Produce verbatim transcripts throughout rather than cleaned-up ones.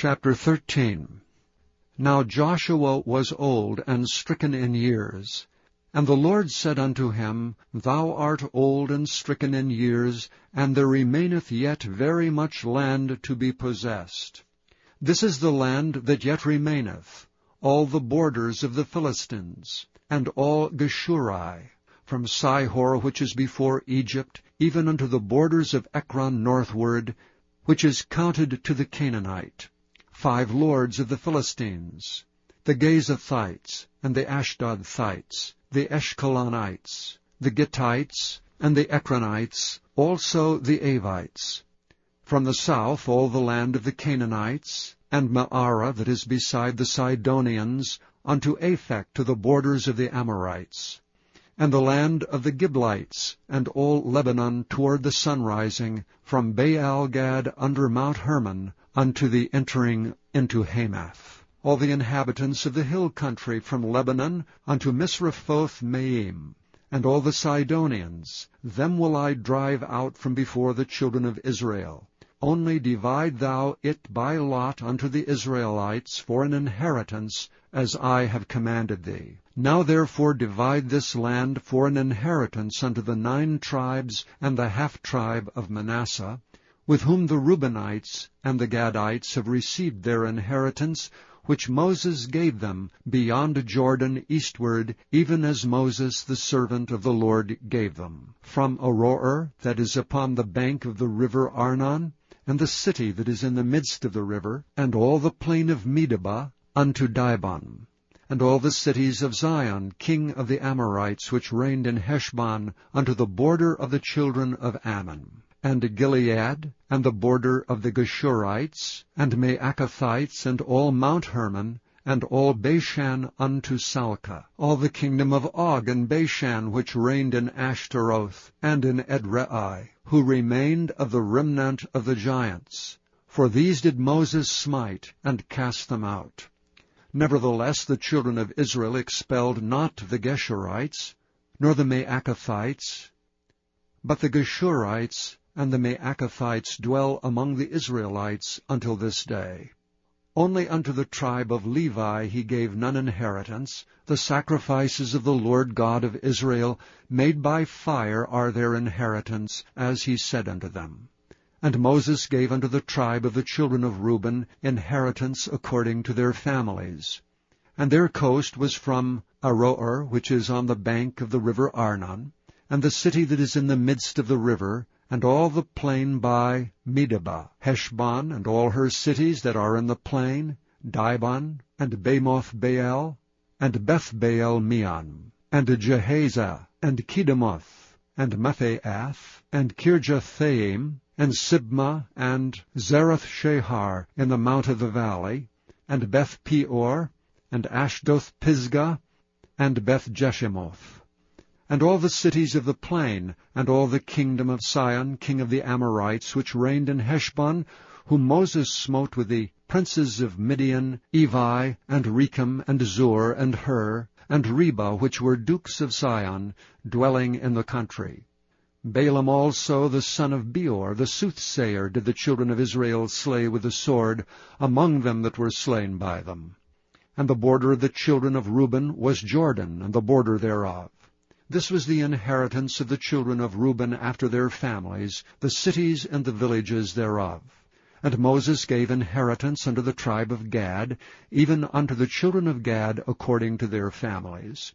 Chapter thirteen. Now Joshua was old and stricken in years. And the Lord said unto him, Thou art old and stricken in years, and there remaineth yet very much land to be possessed. This is the land that yet remaineth, all the borders of the Philistines, and all Geshuri, from Sihor which is before Egypt, even unto the borders of Ekron northward, which is counted to the Canaanite, five lords of the Philistines, the Gazathites, and the Ashdodthites, the Eshkolonites, the Gittites, and the Ekronites, also the Avites. From the south all the land of the Canaanites, and Maarah that is beside the Sidonians, unto Aphek to the borders of the Amorites, and the land of the Giblites, and all Lebanon toward the sunrising, from Baal-gad under Mount Hermon, unto the entering into Hamath. All the inhabitants of the hill country from Lebanon unto Misrephoth-maim, and all the Sidonians, them will I drive out from before the children of Israel. Only divide thou it by lot unto the Israelites for an inheritance, as I have commanded thee. Now therefore divide this land for an inheritance unto the nine tribes and the half-tribe of Manasseh, with whom the Reubenites and the Gadites have received their inheritance, which Moses gave them beyond Jordan eastward, even as Moses the servant of the Lord gave them, from Aroer that is upon the bank of the river Arnon, and the city that is in the midst of the river, and all the plain of Medeba, unto Dibon, and all the cities of Zion, king of the Amorites, which reigned in Heshbon, unto the border of the children of Ammon, and Gilead, and the border of the Geshurites, and Maacathites, and all Mount Hermon, and all Bashan unto Salcah, all the kingdom of Og and Bashan, which reigned in Ashtaroth, and in Edrei, who remained of the remnant of the giants. For these did Moses smite, and cast them out. Nevertheless the children of Israel expelled not the Geshurites, nor the Maacathites, but the Geshurites and the Maacathites dwell among the Israelites until this day. Only unto the tribe of Levi he gave none inheritance. The sacrifices of the Lord God of Israel made by fire are their inheritance, as he said unto them. And Moses gave unto the tribe of the children of Reuben inheritance according to their families. And their coast was from Aroer, which is on the bank of the river Arnon, and the city that is in the midst of the river, and all the plain by Medeba, Heshbon, and all her cities that are in the plain, Dibon, and Bamoth-baal, and Beth-baal-meon, and Jehaza, and Kedemoth, and Mephaath, and Kirjathaim, and Sibmah, and Zerath-shahar in the mount of the valley, and Beth-peor, and Ashdoth-pisgah, and Beth-jeshimoth, and all the cities of the plain, and all the kingdom of Sihon, king of the Amorites, which reigned in Heshbon, whom Moses smote with the princes of Midian, Evi, and Rechem, and Zur, and Hur, and Reba, which were dukes of Sihon, dwelling in the country. Balaam also, the son of Beor, the soothsayer, did the children of Israel slay with the sword among them that were slain by them. And the border of the children of Reuben was Jordan, and the border thereof. This was the inheritance of the children of Reuben after their families, the cities and the villages thereof. And Moses gave inheritance unto the tribe of Gad, even unto the children of Gad according to their families.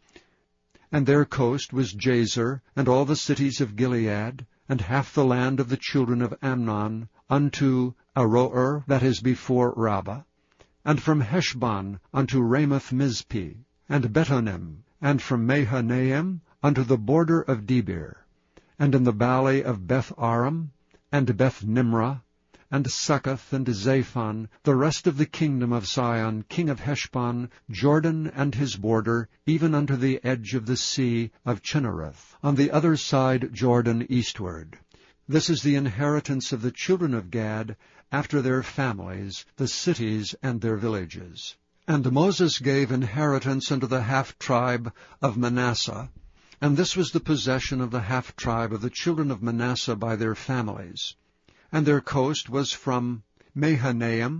And their coast was Jazer, and all the cities of Gilead, and half the land of the children of Amnon, unto Aroer that is before Rabbah, and from Heshbon unto Ramoth-mizpeh, and Betonim, and from Mahanaim unto the border of Debir, and in the valley of Beth-aram, and Beth-nimrah, and Succoth, and Zaphon, the rest of the kingdom of Sihon, king of Heshbon, Jordan and his border, even unto the edge of the sea of Chinnereth, on the other side Jordan eastward. This is the inheritance of the children of Gad, after their families, the cities and their villages. And Moses gave inheritance unto the half-tribe of Manasseh, and this was the possession of the half-tribe of the children of Manasseh by their families. And their coast was from Mahanaim,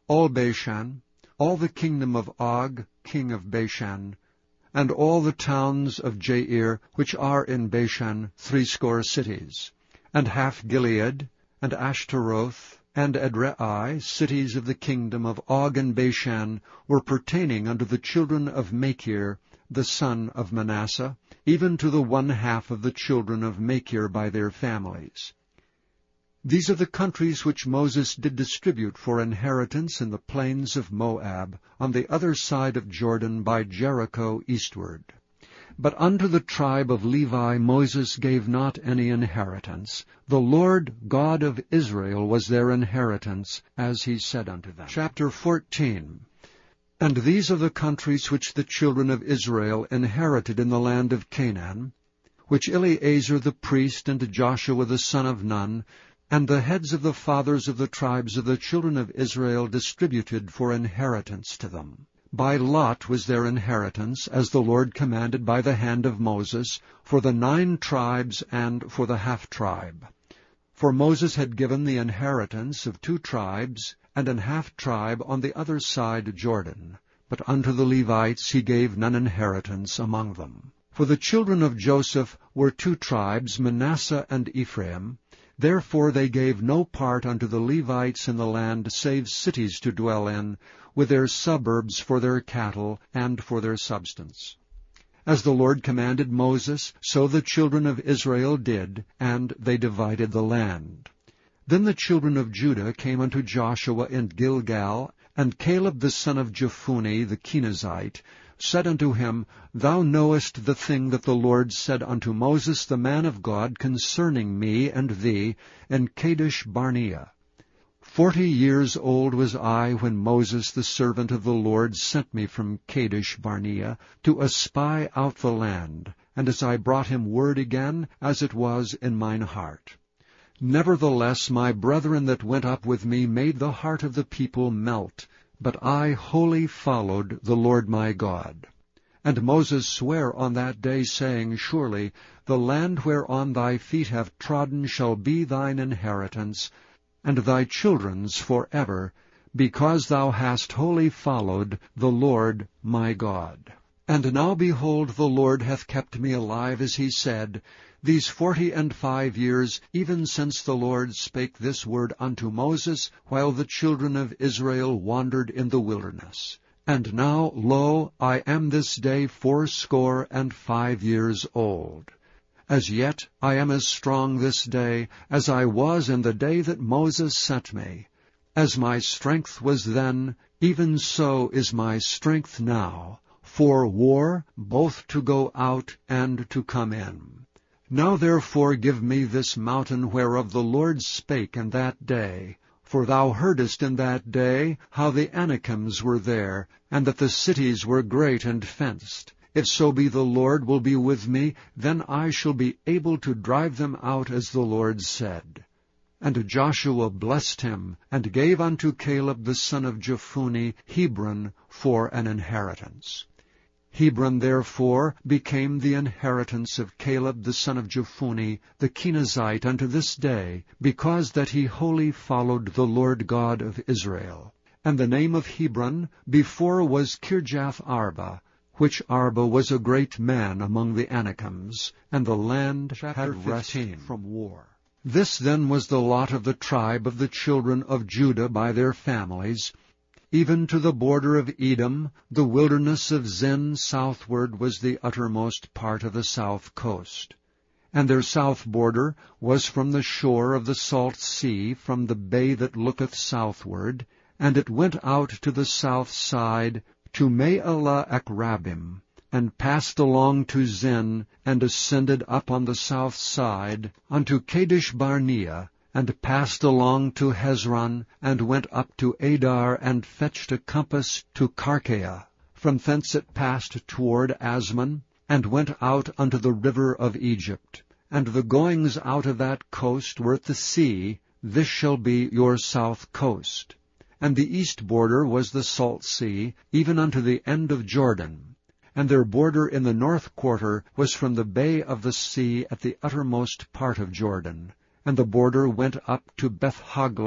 all Bashan, all the kingdom of Og, king of Bashan, and all the towns of Jair, which are in Bashan, threescore cities, and half Gilead, and Ashtaroth, and Edrei, cities of the kingdom of Og and Bashan, were pertaining unto the children of Machir, the son of Manasseh, even to the one half of the children of Machir by their families. These are the countries which Moses did distribute for inheritance in the plains of Moab, on the other side of Jordan by Jericho eastward. But unto the tribe of Levi Moses gave not any inheritance. The Lord God of Israel was their inheritance, as he said unto them. Chapter fourteen. And these are the countries which the children of Israel inherited in the land of Canaan, which Eleazar the priest and Joshua the son of Nun, and the heads of the fathers of the tribes of the children of Israel distributed for inheritance to them. By lot was their inheritance, as the Lord commanded by the hand of Moses, for the nine tribes and for the half-tribe. For Moses had given the inheritance of two tribes, and an half-tribe on the other side Jordan. But unto the Levites he gave none inheritance among them. For the children of Joseph were two tribes, Manasseh and Ephraim. Therefore they gave no part unto the Levites in the land, save cities to dwell in, with their suburbs for their cattle and for their substance. As the Lord commanded Moses, so the children of Israel did, and they divided the land. Then the children of Judah came unto Joshua in Gilgal, and Caleb the son of Jephunneh the Kenizzite said unto him, Thou knowest the thing that the Lord said unto Moses the man of God concerning me and thee in Kadesh Barnea. Forty years old was I when Moses the servant of the Lord sent me from Kadesh Barnea to espy out the land, and as I brought him word again, as it was in mine heart. Nevertheless my brethren that went up with me made the heart of the people melt, but I wholly followed the Lord my God. And Moses sware on that day, saying, Surely the land whereon thy feet have trodden shall be thine inheritance, and thy children's for ever, because thou hast wholly followed the Lord my God. And now behold, the Lord hath kept me alive, as he said, these forty and five years, even since the Lord spake this word unto Moses, while the children of Israel wandered in the wilderness. And now, lo, I am this day fourscore and five years old. As yet I am as strong this day as I was in the day that Moses sent me. As my strength was then, even so is my strength now, for war, both to go out and to come in. Now therefore give me this mountain whereof the Lord spake in that day. For thou heardest in that day how the Anakims were there, and that the cities were great and fenced. If so be the Lord will be with me, then I shall be able to drive them out as the Lord said. And Joshua blessed him, and gave unto Caleb the son of Jephunneh Hebron for an inheritance. Hebron therefore became the inheritance of Caleb the son of Jephunneh the Kenizzite unto this day, because that he wholly followed the Lord God of Israel. And the name of Hebron before was Kirjath Arba, which Arba was a great man among the Anakims, and the land had rest from war. This then was the lot of the tribe of the children of Judah by their families, even to the border of Edom. The wilderness of Zin southward was the uttermost part of the south coast. And their south border was from the shore of the salt sea, from the bay that looketh southward, and it went out to the south side, to Me'alah Akrabim, and passed along to Zin, and ascended up on the south side, unto Kadesh Barnea, and passed along to Hezron, and went up to Adar, and fetched a compass to Karkea. From thence it passed toward Asmon, and went out unto the river of Egypt. And the goings out of that coast were at the sea. This shall be your south coast. And the east border was the salt sea, even unto the end of Jordan. And their border in the north quarter was from the bay of the sea at the uttermost part of Jordan. And the border went up to Beth-hoglah,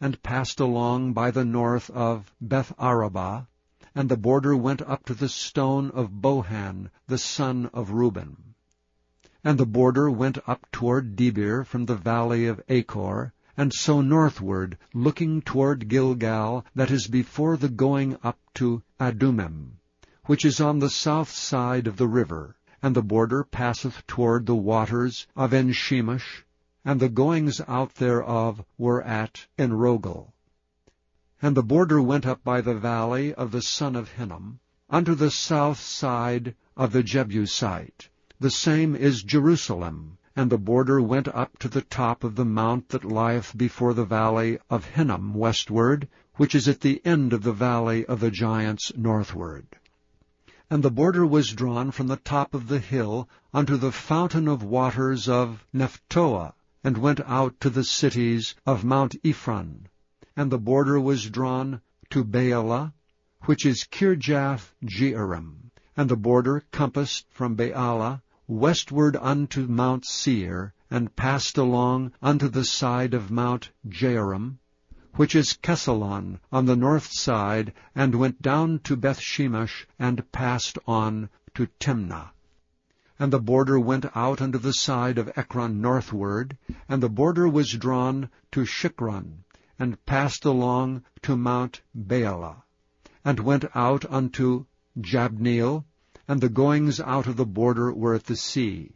and passed along by the north of Beth-arabah, and the border went up to the stone of Bohan, the son of Reuben. And the border went up toward Debir from the valley of Achor, and so northward, looking toward Gilgal, that is before the going up to Adumim, which is on the south side of the river. And the border passeth toward the waters of En-shemesh, and the goings out thereof were at Enrogel. And the border went up by the valley of the son of Hinnom, unto the south side of the Jebusite. The same is Jerusalem. And the border went up to the top of the mount that lieth before the valley of Hinnom westward, which is at the end of the valley of the giants northward. And the border was drawn from the top of the hill unto the fountain of waters of Nephtoah, and went out to the cities of Mount Ephron. And the border was drawn to Baalah, which is Kirjath-jearim. And the border compassed from Baalah westward unto Mount Seir, and passed along unto the side of Mount Jearim, which is Kesalon on the north side, and went down to Beth-shemesh, and passed on to Timnah. And the border went out unto the side of Ekron northward, and the border was drawn to Shikron, and passed along to Mount Baalah, and went out unto Jabneel, and the goings out of the border were at the sea.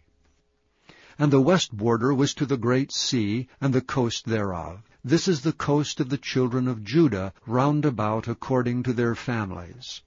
And the west border was to the great sea, and the coast thereof. This is the coast of the children of Judah, round about according to their families.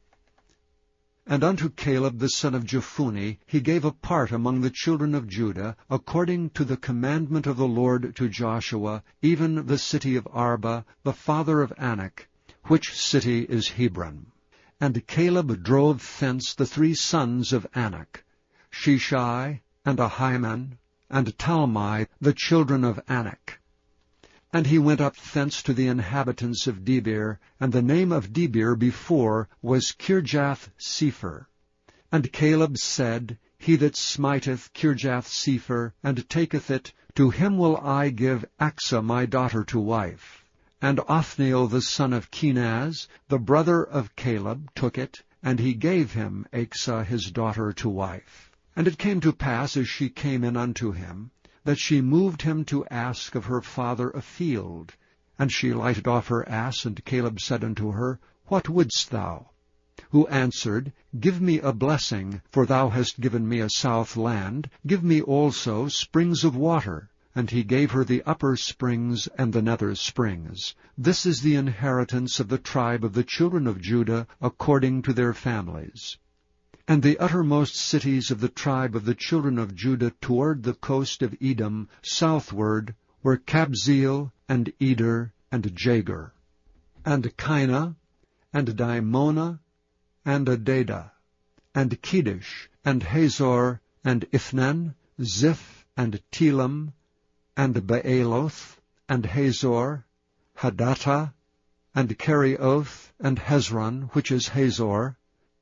And unto Caleb the son of Jephunneh he gave a part among the children of Judah, according to the commandment of the Lord to Joshua, even the city of Arba, the father of Anak, which city is Hebron. And Caleb drove thence the three sons of Anak, Sheshai, and Ahiman, and Talmai, the children of Anak. And he went up thence to the inhabitants of Debir, and the name of Debir before was Kirjath-sepher. And Caleb said, He that smiteth Kirjath-sepher, and taketh it, to him will I give Achsah my daughter to wife. And Othniel the son of Kenaz, the brother of Caleb, took it, and he gave him Achsah his daughter to wife. And it came to pass, as she came in unto him, that she moved him to ask of her father a field. And she lighted off her ass, and Caleb said unto her, What wouldst thou? Who answered, Give me a blessing, for thou hast given me a south land. Give me also springs of water. And he gave her the upper springs and the nether springs. This is the inheritance of the tribe of the children of Judah, according to their families. And the uttermost cities of the tribe of the children of Judah toward the coast of Edom, southward, were Kabzeel, and Eder, and Jagur, and Kinah, and Dimona, and Adadah, and Kedesh, and Hazor, and Ithnan, Ziph, and Telam, and Baaloth, and Hazor, Hadattah, and Kerioth, and Hezron, which is Hazor,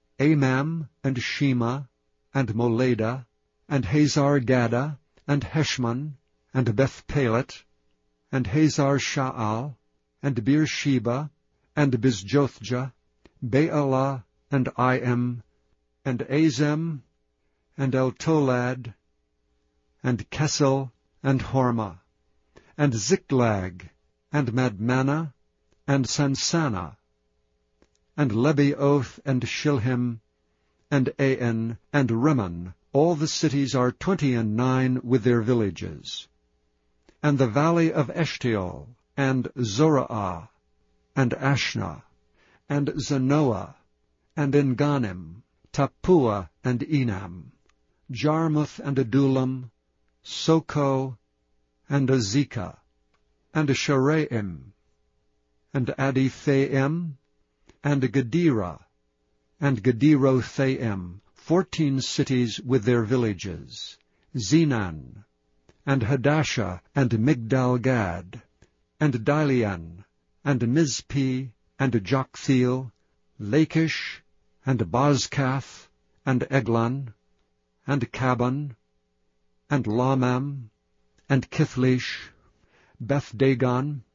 Amam, and Shema, and Moladah, and Hazar-Gaddah, and Heshmon, and Beth-Pelet, and Hazar-Sha'al, and Beersheba, and Bizjothjah, Baalah, and Iam, and Azem, and Eltolad, and Kessel, and Hormah, and Ziklag, and Madmannah, and Sansannah, and Lebaoth, and Shilhim, and Ain, and Rimmon. All the cities are twenty and nine with their villages. And the valley of Eshtaol, and Zorah, and Ashna, and Zanoah, and Enganim, Tappuah, and Enam, Jarmuth, and Adullam, Soko, and Azekah, and Sharaim, and Adithaim, and Gederah, and Gederothaim, fourteen cities with their villages, Zenan, and Hadashah, and Migdal-Gad, and Dilean, and Mizpi, and Joktheel, Lachish, and Bozkath, and Eglon, and Cabbon, and Lamam, and Kithlish, Beth-Dagon,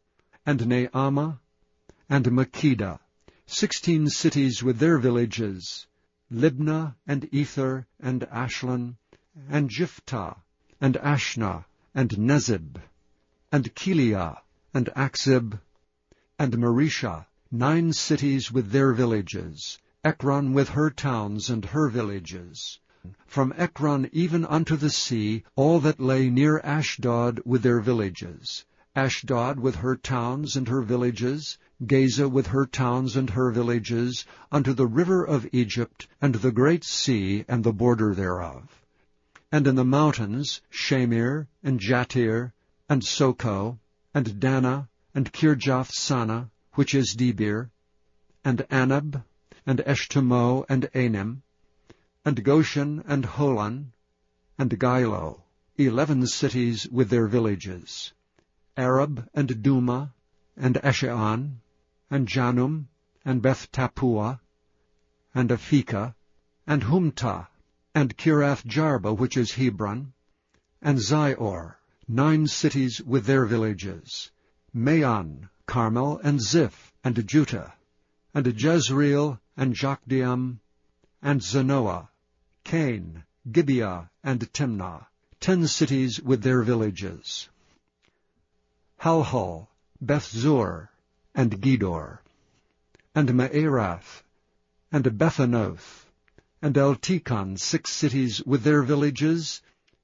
and Naamah, and Makkedah, sixteen cities with their villages, Libnah, and Ether, and Ashlan, and Jiphthah, and Ashna, and Nezib, and Kiliah, and Akzib, and Mareshah, nine cities with their villages, Ekron with her towns and her villages. From Ekron even unto the sea, all that lay near Ashdod with their villages, Ashdod with her towns and her villages, Gaza with her towns and her villages, unto the river of Egypt, and the great sea, and the border thereof. And in the mountains, Shamir, and Jatir, and Soko, and Dana, and Kirjath-Sana, which is Debir, and Anab, and Eshtemoh, and Anim, and Goshen, and Holon, and Gilo, eleven cities with their villages, Arab, and Duma, and Esheon, and Janum, and Beth-Tappuah, and Aphekah, and Humtah, and Kirath-Jarba, which is Hebron, and Zior, nine cities with their villages, Maon, Carmel, and Ziph, and Juttah, and Jezreel, and Jokdeam, and Zanoah, Cain, Gibeah, and Timnah, ten cities with their villages, Halhul, Beth-zur, and Gedor, and Maarath, and Bethanoth, and Eltekon, six cities with their villages,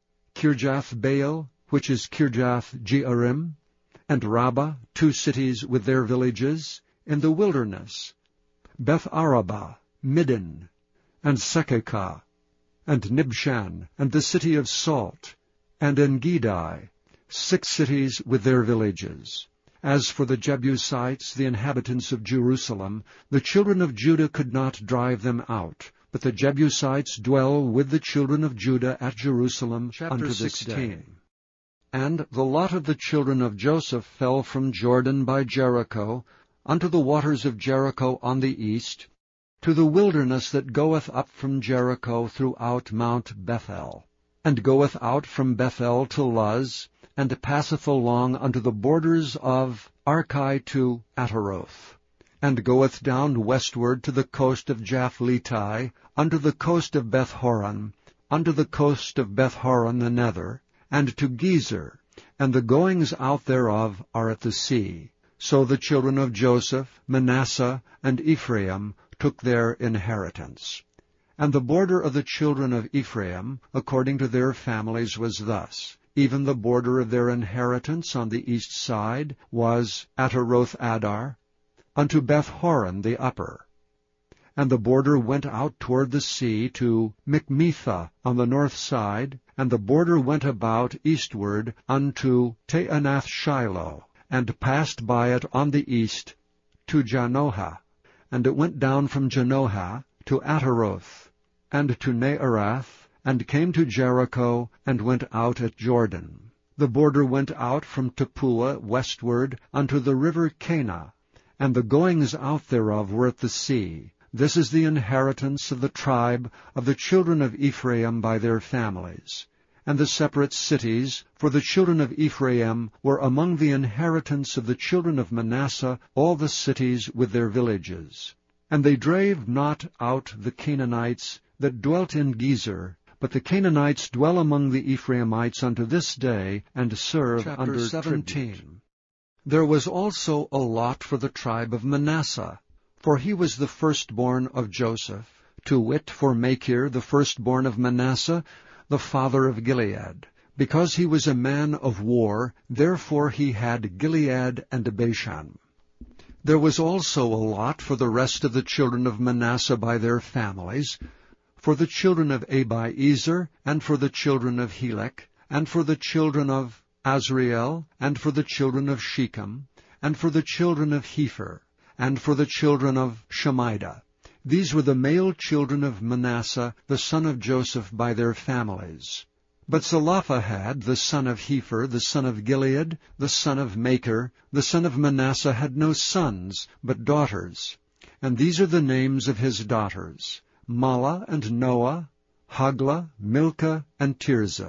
Kirjath-Baal, which is Kirjath-Jearim, and Rabbah, two cities with their villages, in the wilderness, Beth-Arabah, Middin, and Sekekah, and Nibshan, and the city of Salt, and En-Gedi, six cities with their villages. As for the Jebusites, the inhabitants of Jerusalem, the children of Judah could not drive them out, but the Jebusites dwell with the children of Judah at Jerusalem Chapter unto this sixteen. day. And the lot of the children of Joseph fell from Jordan by Jericho, unto the waters of Jericho on the east, to the wilderness that goeth up from Jericho throughout Mount Bethel, and goeth out from Bethel to Luz, and passeth along unto the borders of Archi to Ataroth, and goeth down westward to the coast of Japhleti, unto the coast of Beth-horon, unto the coast of Beth-horon the nether, and to Gezer, and the goings out thereof are at the sea. So the children of Joseph, Manasseh, and Ephraim took their inheritance. And the border of the children of Ephraim, according to their families, was thus. Even the border of their inheritance on the east side was Ataroth-Adar, unto Beth-horon the upper. And the border went out toward the sea to Michmethah on the north side, and the border went about eastward unto Taanath-Shiloh, and passed by it on the east to Janohah, and it went down from Janohah to Ataroth, and to Naarath, and came to Jericho, and went out at Jordan. The border went out from Tappuah westward unto the river Kanah, and the goings out thereof were at the sea. This is the inheritance of the tribe of the children of Ephraim by their families. And the separate cities for the children of Ephraim were among the inheritance of the children of Manasseh, all the cities with their villages. And they drave not out the Canaanites that dwelt in Gezer, but the Canaanites dwell among the Ephraimites unto this day, and serve Chapter under seventeen. tribute. There was also a lot for the tribe of Manasseh, for he was the firstborn of Joseph, to wit, for Machir, the firstborn of Manasseh, the father of Gilead. Because he was a man of war, therefore he had Gilead and Bashan. There was also a lot for the rest of the children of Manasseh by their families, for the children of Abiezer, and for the children of Helek, and for the children of Azriel, and for the children of Shechem, and for the children of Hepher, and for the children of Shemida. These were the male children of Manasseh, the son of Joseph, by their families. But Zelophehad, the son of Hepher, the son of Gilead, the son of Machir, the son of Manasseh, had no sons, but daughters. And these are the names of his daughters: Mahlah and Noah, Haglah, Milcah, and Tirzah.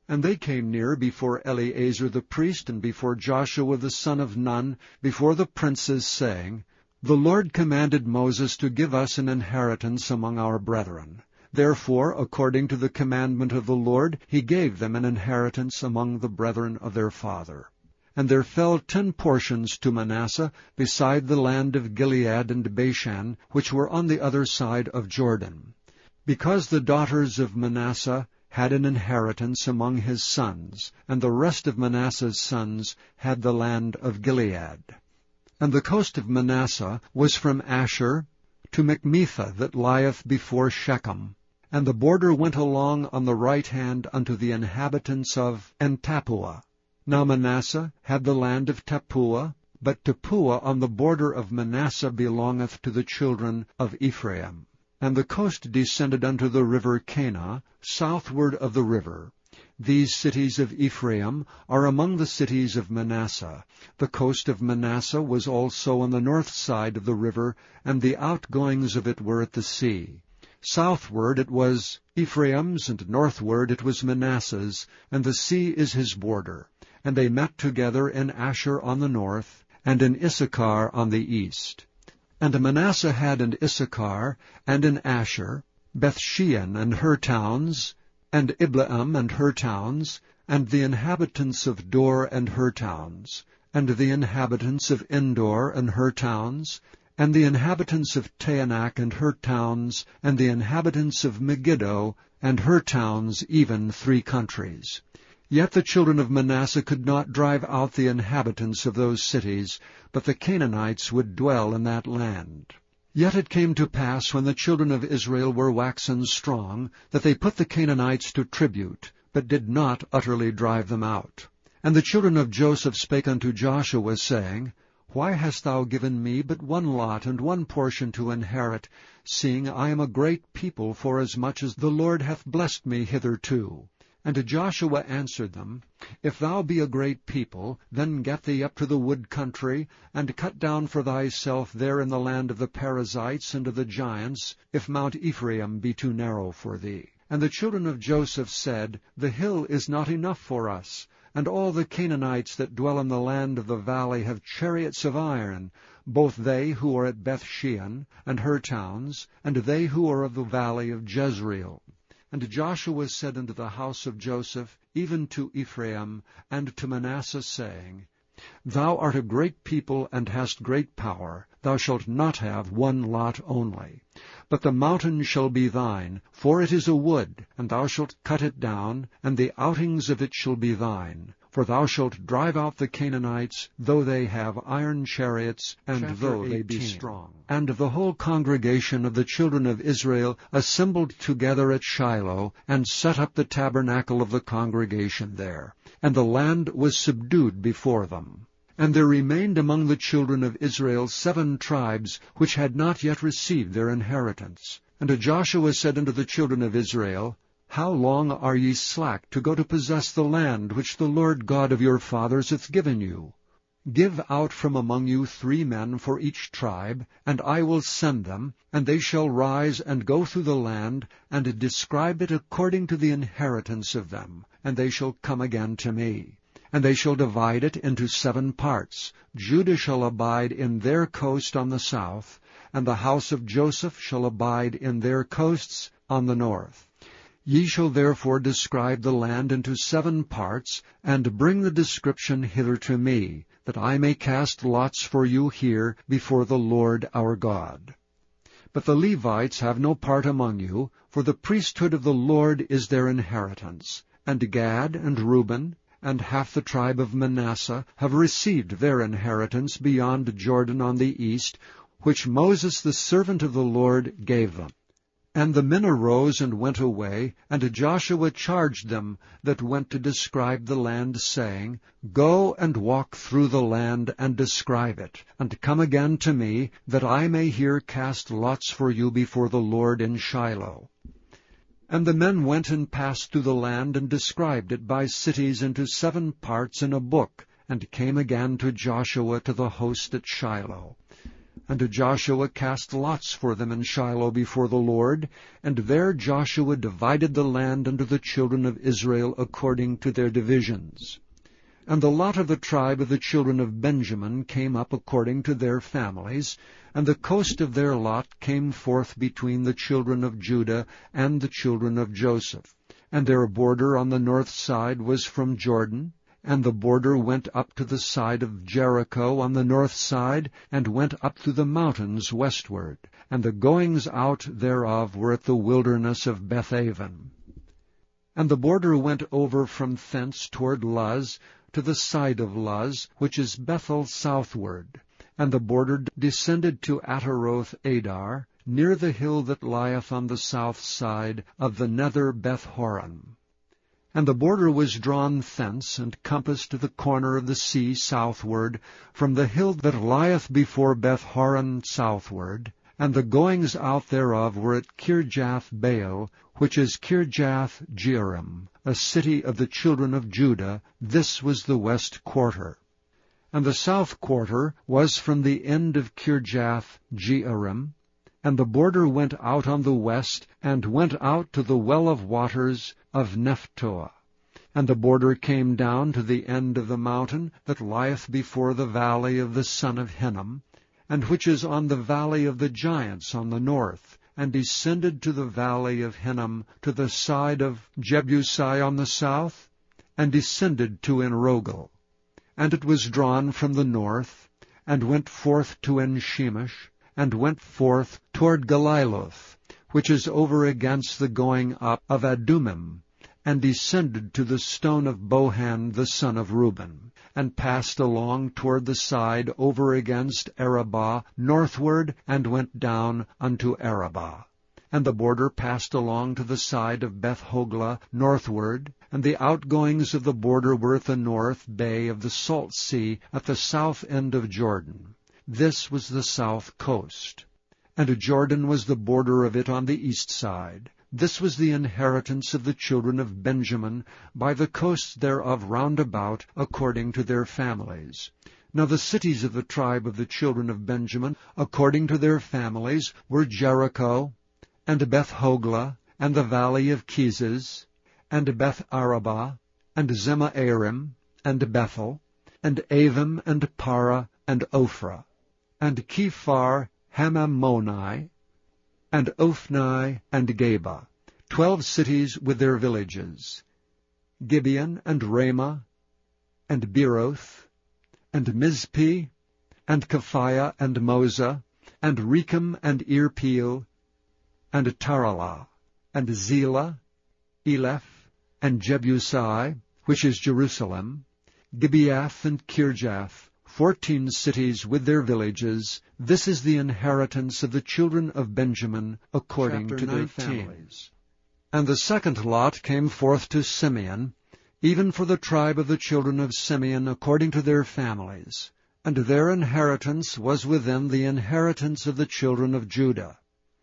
And they came near before Eleazar the priest, and before Joshua the son of Nun, before the princes, saying, The Lord commanded Moses to give us an inheritance among our brethren. Therefore, according to the commandment of the Lord, he gave them an inheritance among the brethren of their father. And there fell ten portions to Manasseh, beside the land of Gilead and Bashan, which were on the other side of Jordan. Because the daughters of Manasseh had an inheritance among his sons, and the rest of Manasseh's sons had the land of Gilead. And the coast of Manasseh was from Asher to Macmethah, that lieth before Shechem. And the border went along on the right hand unto the inhabitants of En-tappuah. Now Manasseh had the land of Tappuah, but Tappuah on the border of Manasseh belongeth to the children of Ephraim. And the coast descended unto the river Kanah, southward of the river. These cities of Ephraim are among the cities of Manasseh. The coast of Manasseh was also on the north side of the river, and the outgoings of it were at the sea. Southward it was Ephraim's, and northward it was Manasseh's, and the sea is his border. And they met together in Asher on the north, and in Issachar on the east. And Manasseh had in Issachar, and in Asher, Bethshean and her towns, and Ibleam and her towns, and the inhabitants of Dor and her towns, and the inhabitants of Endor and her towns, and the inhabitants of Taanach and her towns, and the inhabitants of Megiddo and her towns, even three countries. Yet the children of Manasseh could not drive out the inhabitants of those cities, but the Canaanites would dwell in that land. Yet it came to pass, when the children of Israel were waxen strong, that they put the Canaanites to tribute, but did not utterly drive them out. And the children of Joseph spake unto Joshua, saying, Why hast thou given me but one lot and one portion to inherit, seeing I am a great people, forasmuch as the Lord hath blessed me hitherto? And Joshua answered them, If thou be a great people, then get thee up to the wood country, and cut down for thyself there in the land of the Perizzites and of the giants, if Mount Ephraim be too narrow for thee. And the children of Joseph said, The hill is not enough for us, and all the Canaanites that dwell in the land of the valley have chariots of iron, both they who are at Bethshean and her towns, and they who are of the valley of Jezreel. And Joshua said unto the house of Joseph, even to Ephraim, and to Manasseh, saying, Thou art a great people, and hast great power. Thou shalt not have one lot only. But the mountain shall be thine, for it is a wood, and thou shalt cut it down, and the outings of it shall be thine. For thou shalt drive out the Canaanites, though they have iron chariots, and Chapter though they be strong. And the whole congregation of the children of Israel assembled together at Shiloh, and set up the tabernacle of the congregation there. And the land was subdued before them. And there remained among the children of Israel seven tribes, which had not yet received their inheritance. And Joshua said unto the children of Israel, How long are ye slack to go to possess the land which the Lord God of your fathers hath given you? Give out from among you three men for each tribe, and I will send them, and they shall rise and go through the land, and describe it according to the inheritance of them, and they shall come again to me. And they shall divide it into seven parts. Judah shall abide in their coast on the south, and the house of Joseph shall abide in their coasts on the north. Ye shall therefore describe the land into seven parts, and bring the description hither to me, that I may cast lots for you here before the Lord our God. But the Levites have no part among you, for the priesthood of the Lord is their inheritance. And Gad and Reuben, and half the tribe of Manasseh, have received their inheritance beyond Jordan on the east, which Moses the servant of the Lord gave them. And the men arose and went away, and Joshua charged them that went to describe the land, saying, Go and walk through the land, and describe it, and come again to me, that I may here cast lots for you before the Lord in Shiloh. And the men went and passed through the land, and described it by cities into seven parts in a book, and came again to Joshua to the host at Shiloh. And Joshua cast lots for them in Shiloh before the Lord, and there Joshua divided the land unto the children of Israel according to their divisions. And the lot of the tribe of the children of Benjamin came up according to their families, and the coast of their lot came forth between the children of Judah and the children of Joseph. And their border on the north side was from Jordan, and the border went up to the side of Jericho on the north side, and went up through the mountains westward. And the goings out thereof were at the wilderness of Bethaven. And the border went over from thence toward Luz, to the side of Luz, which is Bethel southward. And the border descended to Ataroth Adar, near the hill that lieth on the south side of the nether Beth-horon. And the border was drawn thence, and compassed to the corner of the sea southward, from the hill that lieth before Beth-horon southward. And the goings out thereof were at Kirjath-baal, which is Kirjath-jearim, a city of the children of Judah. This was the west quarter. And the south quarter was from the end of Kirjath-jearim, and the border went out on the west, and went out to the well of waters of Nephtoah. And the border came down to the end of the mountain that lieth before the valley of the son of Hinnom, and which is on the valley of the giants on the north, and descended to the valley of Hinnom, to the side of Jebusai on the south, and descended to Enrogel. And it was drawn from the north, and went forth to En-shemesh, and went forth toward Galiloth, which is over against the going up of Adumim, and descended to the stone of Bohan the son of Reuben, and passed along toward the side over against Arabah northward, and went down unto Arabah. And the border passed along to the side of Beth-hoglah northward, and the outgoings of the border were at the north bay of the salt sea, at the south end of Jordan. This was the south coast. And Jordan was the border of it on the east side. This was the inheritance of the children of Benjamin, by the coasts thereof round about, according to their families. Now the cities of the tribe of the children of Benjamin, according to their families, were Jericho, and Beth-hoglah, and the valley of Keziz, and Beth-arabah, and Zemaarim, and Bethel, and Avim, and Para, and Ophrah, and Kephar Hamammoni, and Ophni, and Geba, twelve cities with their villages, Gibeon, and Ramah, and Beeroth, and Mizpeh, and Kephaiah, and Moza, and Rechem, and Irpeel, and Taralah, and Zelah, Eleph, and Jebusai, which is Jerusalem, Gibeath, and Kirjath, fourteen cities with their villages. This is the inheritance of the children of Benjamin, according Chapter to their nineteen. Families. And the second lot came forth to Simeon, even for the tribe of the children of Simeon, according to their families. And their inheritance was within the inheritance of the children of Judah.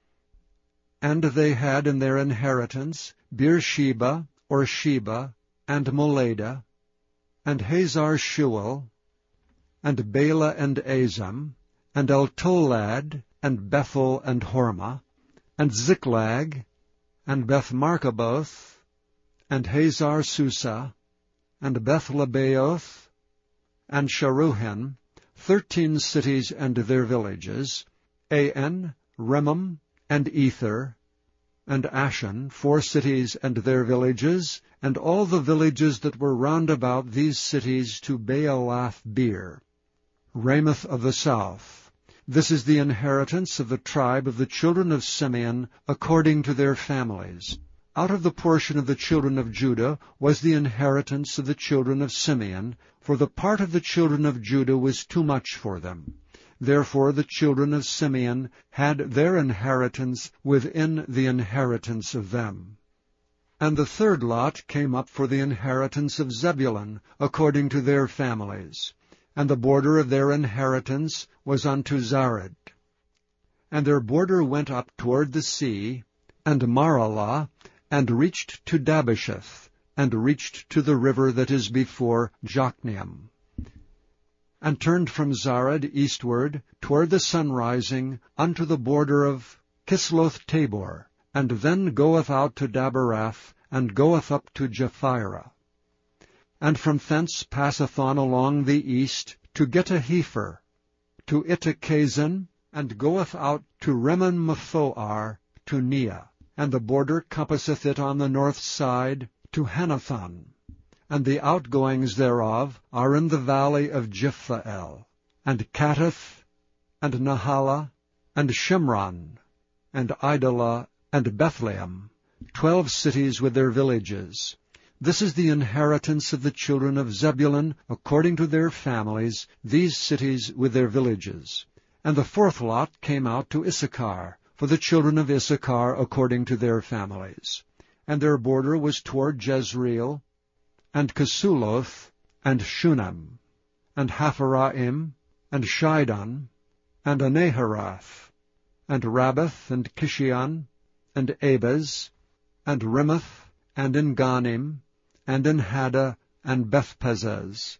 And they had in their inheritance Beersheba, or Sheba, and Moladah, and Hazar-shual, and Bela and Azam, and Eltolad, and Bethel and Hormah, and Ziklag, and Beth-markaboth, and Hazar-susa, and Beth-lebaoth, and Sharuhen, thirteen cities and their villages, An, Remam, and Ether, and Ashan, four cities and their villages, and all the villages that were round about these cities to Baalath-beer. Ramoth of the south. This is the inheritance of the tribe of the children of Simeon, according to their families. Out of the portion of the children of Judah was the inheritance of the children of Simeon, for the part of the children of Judah was too much for them. Therefore the children of Simeon had their inheritance within the inheritance of them. And the third lot came up for the inheritance of Zebulun, according to their families. And the border of their inheritance was unto Zared. And their border went up toward the sea, and Maralah, and reached to Dabasheth, and reached to the river that is before Jokneam. and turned from Zared eastward toward the sunrising unto the border of Kisloth-Tabor, and then goeth out to Daberath, and goeth up to Japhirah. And from thence passeth on along the east to Gittahepher, to Ittachazin, and goeth out to Rimmon-Mephoar, to Neah. And the border compasseth it on the north side to Hanathon. And the outgoings thereof are in the valley of Jephthahel, and Katteth, and Nahala, and Shimron, and Idalah, and Bethlehem, twelve cities with their villages. This is the inheritance of the children of Zebulun, according to their families, these cities with their villages. And the fourth lot came out to Issachar, for the children of Issachar according to their families. And their border was toward Jezreel, and Kesuloth, and Shunem, and Hapharaim, and Shidon, and Anaharath, and Rabbath, and Kishion, and Abez, and Rimmeth, and Enganim, and Enhada, and Bethpazez.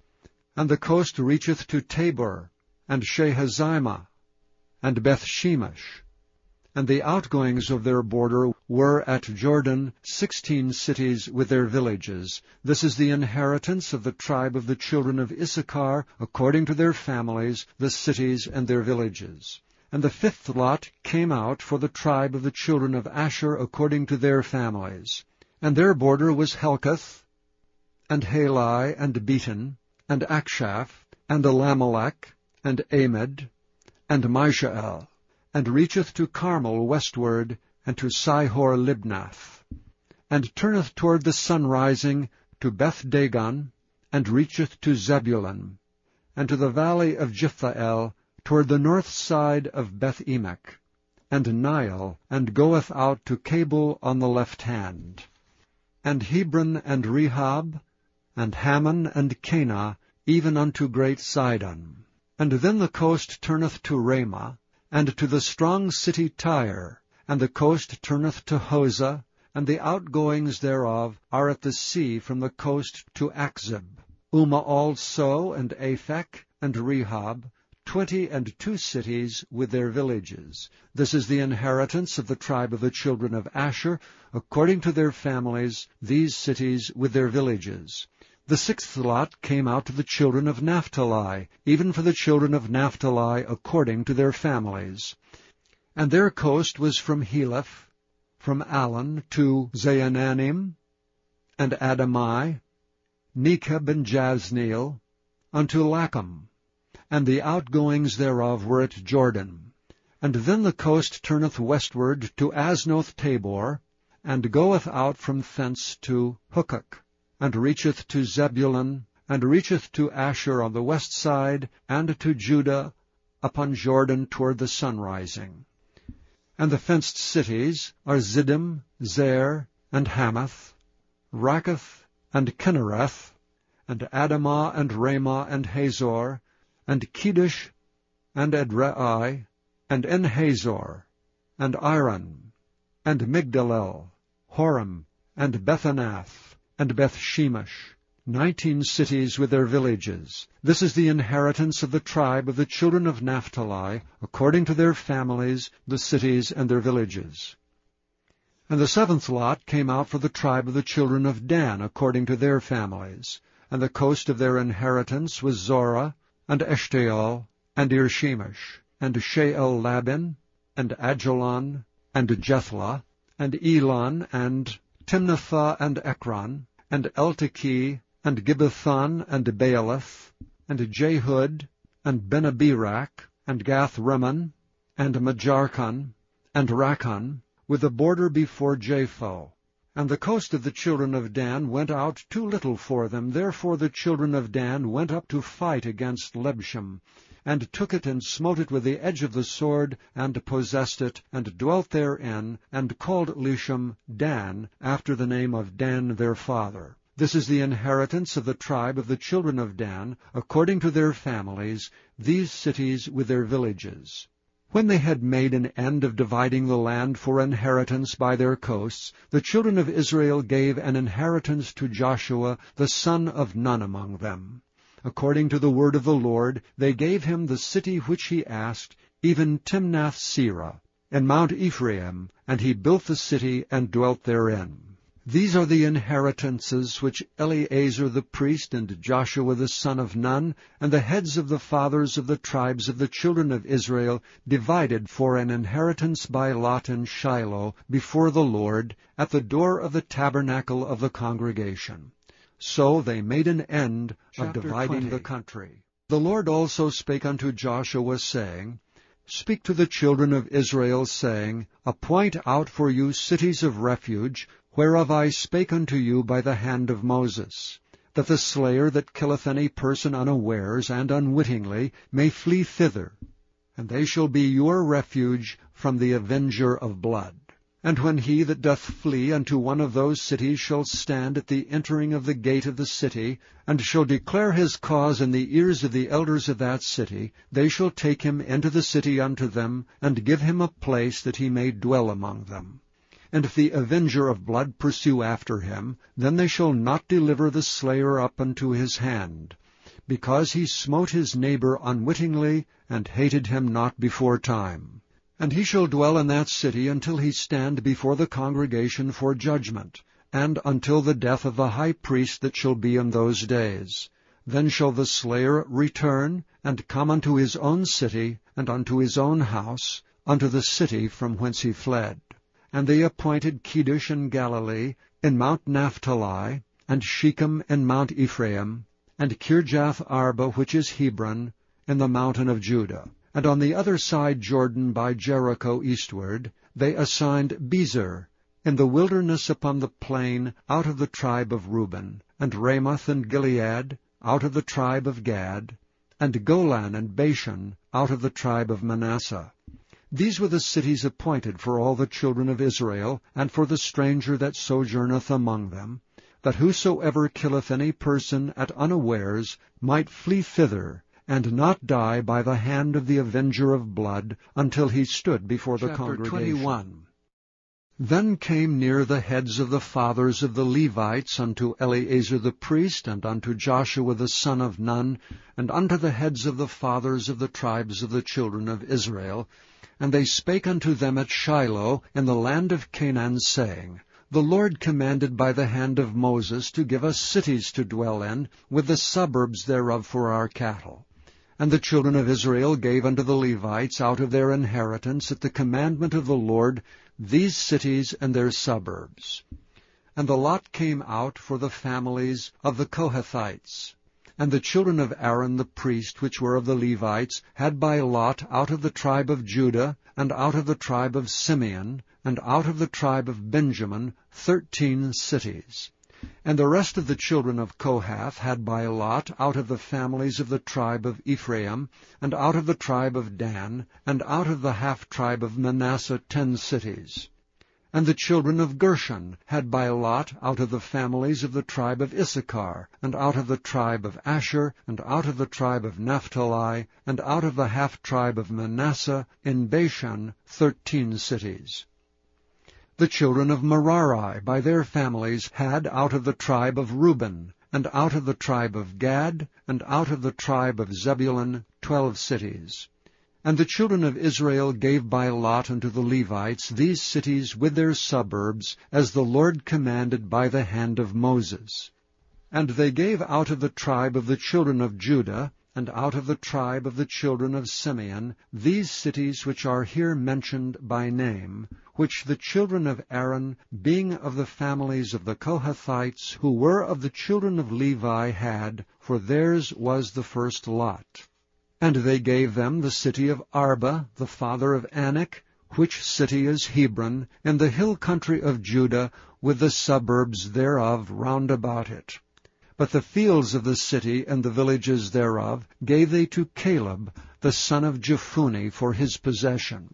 And the coast reacheth to Tabor, and Shehazimah, and Bethshemesh. And the outgoings of their border were at Jordan sixteen cities with their villages. This is the inheritance of the tribe of the children of Issachar, according to their families, the cities and their villages. And the fifth lot came out for the tribe of the children of Asher, according to their families. And their border was Helkath, and Halai, and Beaton, and Akshaph, and Elamelech, and Amid, and Mishael, and reacheth to Carmel westward, and to Sihor-Libnath, and turneth toward the sunrising to Beth-Dagon, and reacheth to Zebulun, and to the valley of Jephthahel, toward the north side of Beth-Emek, and Nile, and goeth out to Cabul on the left hand. And Hebron and Rehob, and Hammon and Cana, even unto great Sidon. And then the coast turneth to Ramah, and to the strong city Tyre, and the coast turneth to Hosah, and the outgoings thereof are at the sea from the coast to Achzib. Uma also, and Aphek, and Rehob, twenty and two cities with their villages. This is the inheritance of the tribe of the children of Asher, according to their families, these cities with their villages. The sixth lot came out to the children of Naphtali, even for the children of Naphtali according to their families. And their coast was from Heleph, from Allen to Zaananim, and Adamai, Nekeb and Jazneel, unto Lacham, and the outgoings thereof were at Jordan. And then the coast turneth westward to Aznoth-Tabor, and goeth out from thence to Hukok, and reacheth to Zebulun, and reacheth to Asher on the west side, and to Judah upon Jordan toward the sunrising. And the fenced cities are Ziddim, Zer, and Hamath, Rakkath, and Kinnereth, and Adamah, and Ramah, and Hazor, and Kedesh, and Edrei, and Enhazor, and Iron, and Migdalel, Horem, and Bethanath, and Bethshemesh, nineteen cities with their villages. This is the inheritance of the tribe of the children of Naphtali, according to their families, the cities and their villages. And the seventh lot came out for the tribe of the children of Dan, according to their families. And the coast of their inheritance was Zorah, and Eshtaol, and Irshemesh, and Sheol-Labin, and Ajalon, and Jethlah, and Elon, and Timnathah, and Ekron, and Eltekeh, and Gibbethon, and Baalath, and Jehud, and Benabirak, and Gath-Rimmon, and Majarkon, and Rakkon, with the border before Japho. And the coast of the children of Dan went out too little for them. Therefore the children of Dan went up to fight against Lebshem, and took it, and smote it with the edge of the sword, and possessed it, and dwelt therein, and called Leshem Dan, after the name of Dan their father. This is the inheritance of the tribe of the children of Dan, according to their families, these cities with their villages. When they had made an end of dividing the land for inheritance by their coasts, the children of Israel gave an inheritance to Joshua the son of Nun among them, according to the word of the Lord, they gave him the city which he asked, even Timnath-Serah, in Mount Ephraim, and he built the city and dwelt therein. These are the inheritances which Eleazar the priest and Joshua the son of Nun, and the heads of the fathers of the tribes of the children of Israel, divided for an inheritance by lot in Shiloh before the Lord, at the door of the tabernacle of the congregation. So they made an end of Chapter dividing twenty. the country. The Lord also spake unto Joshua, saying, Speak to the children of Israel, saying, Appoint out for you cities of refuge, whereof I spake unto you by the hand of Moses, that the slayer that killeth any person unawares and unwittingly may flee thither, and they shall be your refuge from the avenger of blood. And when he that doth flee unto one of those cities shall stand at the entering of the gate of the city, and shall declare his cause in the ears of the elders of that city, they shall take him into the city unto them, and give him a place that he may dwell among them. And if the avenger of blood pursue after him, then they shall not deliver the slayer up unto his hand, because he smote his neighbor unwittingly, and hated him not before time. And he shall dwell in that city until he stand before the congregation for judgment, and until the death of the high priest that shall be in those days. Then shall the slayer return, and come unto his own city, and unto his own house, unto the city from whence he fled. And they appointed Kedesh in Galilee, in Mount Naphtali, and Shechem in Mount Ephraim, and Kirjath Arba, which is Hebron, in the mountain of Judah. And on the other side Jordan by Jericho eastward, they assigned Bezer, in the wilderness upon the plain, out of the tribe of Reuben, and Ramoth and Gilead, out of the tribe of Gad, and Golan and Bashan, out of the tribe of Manasseh. These were the cities appointed for all the children of Israel, and for the stranger that sojourneth among them, that whosoever killeth any person at unawares might flee thither, and not die by the hand of the avenger of blood, until he stood before the Chapter congregation. twenty-one. Then came near the heads of the fathers of the Levites unto Eleazar the priest, and unto Joshua the son of Nun, and unto the heads of the fathers of the tribes of the children of Israel, and they spake unto them at Shiloh in the land of Canaan, saying, The Lord commanded by the hand of Moses to give us cities to dwell in, with the suburbs thereof for our cattle. And the children of Israel gave unto the Levites out of their inheritance at the commandment of the Lord these cities and their suburbs. And the lot came out for the families of the Kohathites. And the children of Aaron the priest, which were of the Levites, had by lot out of the tribe of Judah, and out of the tribe of Simeon, and out of the tribe of Benjamin, thirteen cities. And the rest of the children of Kohath had by lot out of the families of the tribe of Ephraim, and out of the tribe of Dan, and out of the half-tribe of Manasseh, ten cities. And the children of Gershon had by lot out of the families of the tribe of Issachar, and out of the tribe of Asher, and out of the tribe of Naphtali, and out of the half-tribe of Manasseh, in Bashan, thirteen cities. The children of Merari by their families had out of the tribe of Reuben, and out of the tribe of Gad, and out of the tribe of Zebulun, twelve cities. And the children of Israel gave by lot unto the Levites these cities with their suburbs, as the Lord commanded by the hand of Moses. And they gave out of the tribe of the children of Judah, and out of the tribe of the children of Simeon, these cities which are here mentioned by name, which the children of Aaron, being of the families of the Kohathites, who were of the children of Levi, had, for theirs was the first lot. And they gave them the city of Arba, the father of Anak, which city is Hebron, in the hill country of Judah, with the suburbs thereof round about it. But the fields of the city and the villages thereof gave they to Caleb, the son of Jephunneh, for his possession.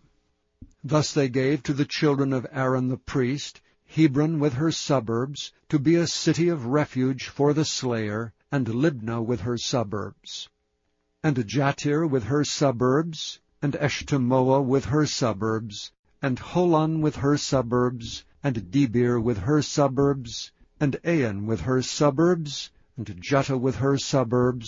Thus they gave to the children of Aaron the priest Hebron with her suburbs, to be a city of refuge for the slayer, and Libnah with her suburbs. And Jattir with her suburbs, and Eshtemoa with her suburbs, and Holon with her suburbs, and Debir with her suburbs, and Ain with her suburbs, and Juttah with her suburbs,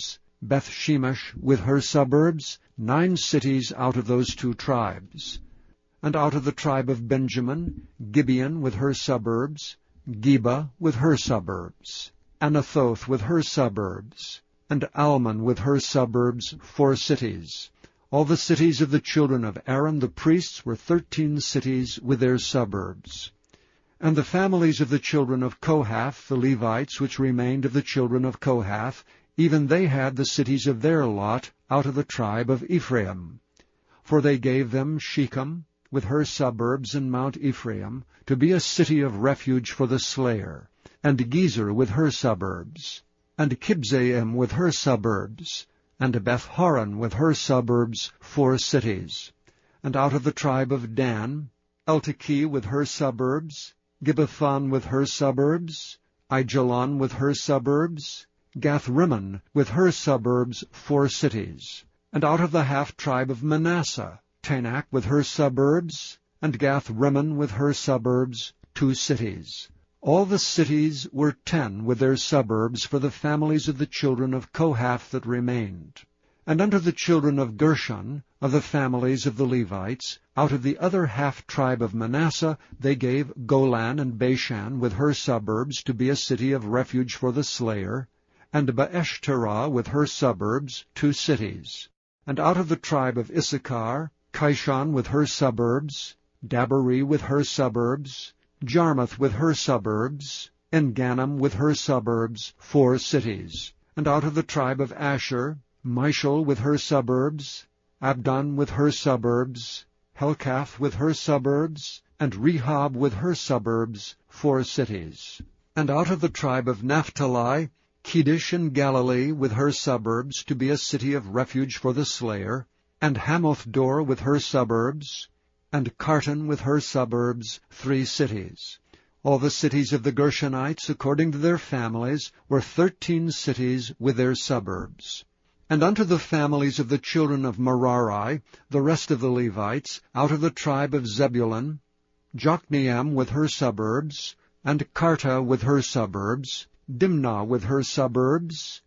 Beth-Shemesh with her suburbs, nine cities out of those two tribes. And out of the tribe of Benjamin, Gibeon with her suburbs, Geba with her suburbs, Anathoth with her suburbs, and Almon with her suburbs, four cities. All the cities of the children of Aaron the priests were thirteen cities with their suburbs. And the families of the children of Kohath, the Levites, which remained of the children of Kohath, even they had the cities of their lot out of the tribe of Ephraim. For they gave them Shechem, with her suburbs in Mount Ephraim, to be a city of refuge for the slayer, and Gezer with her suburbs, and Kibzaim with her suburbs, and Beth-horon with her suburbs, four cities. And out of the tribe of Dan, Eltekeh with her suburbs, Gibbethon with her suburbs, Aijalon with her suburbs, Gath-rimmon with her suburbs, four cities. And out of the half-tribe of Manasseh, Tanakh with her suburbs, and Gath-rimmon with her suburbs, two cities. All the cities were ten with their suburbs for the families of the children of Kohath that remained. And unto the children of Gershon, of the families of the Levites, out of the other half-tribe of Manasseh, they gave Golan and Bashan with her suburbs to be a city of refuge for the slayer, and Beeshterah with her suburbs, two cities. And out of the tribe of Issachar, Kishon with her suburbs, Daberi with her suburbs, Jarmuth with her suburbs, Engannim with her suburbs, four cities. And out of the tribe of Asher, Mishal with her suburbs, Abdon with her suburbs, Helkath with her suburbs, and Rehob with her suburbs, four cities. And out of the tribe of Naphtali, Kedesh in Galilee with her suburbs to be a city of refuge for the slayer, and Hamoth-dor with her suburbs, and Kartan with her suburbs, three cities. All the cities of the Gershonites, according to their families, were thirteen cities with their suburbs. And unto the families of the children of Merari, the rest of the Levites, out of the tribe of Zebulun, Jokneam with her suburbs, and Karta with her suburbs, Dimnah with her suburbs,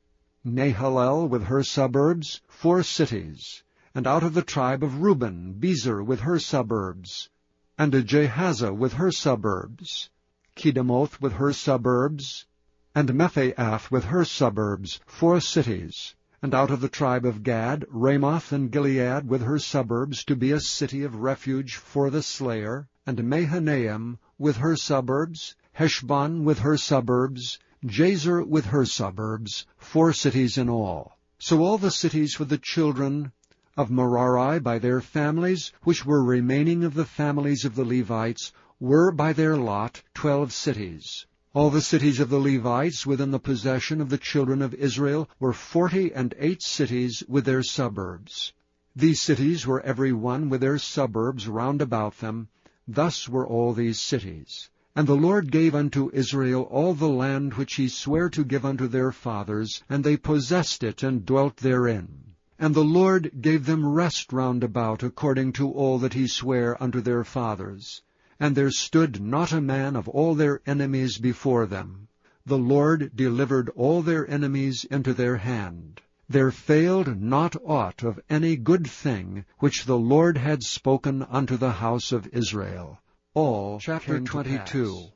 Nahalel with her suburbs, four cities. And out of the tribe of Reuben, Bezer with her suburbs, and Jehazzah with her suburbs, Kedemoth with her suburbs, and Mephaath with her suburbs, four cities. And out of the tribe of Gad, Ramoth and Gilead with her suburbs to be a city of refuge for the slayer, and Mahanaim with her suburbs, Heshbon with her suburbs, Jazer with her suburbs, four cities in all. So all the cities for the children of Merari by their families, which were remaining of the families of the Levites, were by their lot twelve cities. All the cities of the Levites within the possession of the children of Israel were forty and eight cities with their suburbs. These cities were every one with their suburbs round about them. Thus were all these cities. And the Lord gave unto Israel all the land which he sware to give unto their fathers, and they possessed it and dwelt therein. And the Lord gave them rest round about according to all that he sware unto their fathers. And there stood not a man of all their enemies before them. The Lord delivered all their enemies into their hand. There failed not aught of any good thing which the Lord had spoken unto the house of Israel. All Chapter twenty-two.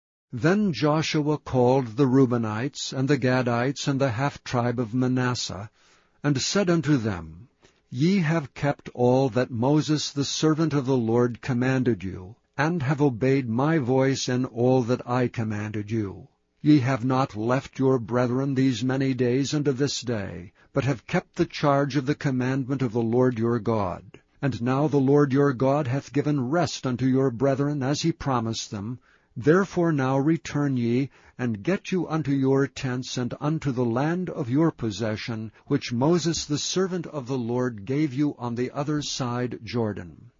Then Joshua called the Reubenites, and the Gadites, and the half-tribe of Manasseh, and said unto them, Ye have kept all that Moses the servant of the Lord commanded you, and have obeyed my voice in all that I commanded you. Ye have not left your brethren these many days unto this day, but have kept the charge of the commandment of the Lord your God. And now the Lord your God hath given rest unto your brethren, as he promised them. Therefore now return ye, and get you unto your tents, and unto the land of your possession, which Moses the servant of the Lord gave you on the other side Jordan.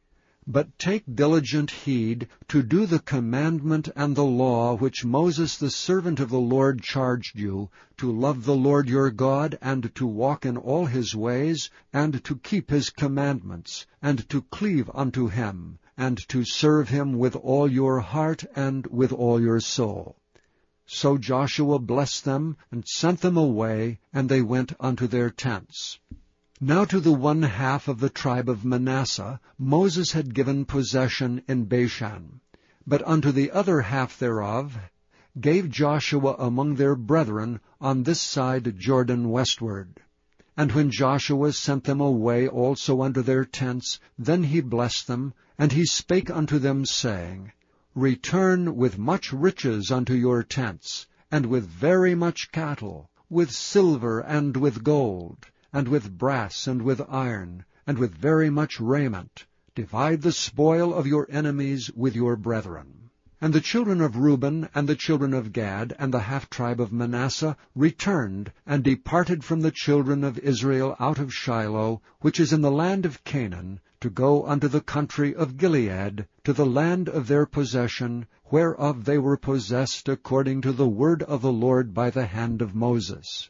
But take diligent heed to do the commandment and the law which Moses the servant of the Lord charged you, to love the Lord your God, and to walk in all his ways, and to keep his commandments, and to cleave unto him, and to serve him with all your heart and with all your soul. So Joshua blessed them, and sent them away, and they went unto their tents. Now to the one half of the tribe of Manasseh Moses had given possession in Bashan, but unto the other half thereof gave Joshua among their brethren on this side Jordan westward. And when Joshua sent them away also unto their tents, then he blessed them, and he spake unto them, saying, Return with much riches unto your tents, and with very much cattle, with silver and with gold, and with brass and with iron, and with very much raiment. Divide the spoil of your enemies with your brethren. And the children of Reuben and the children of Gad and the half-tribe of Manasseh returned, and departed from the children of Israel out of Shiloh, which is in the land of Canaan, to go unto the country of Gilead, to the land of their possession, whereof they were possessed according to the word of the Lord by the hand of Moses.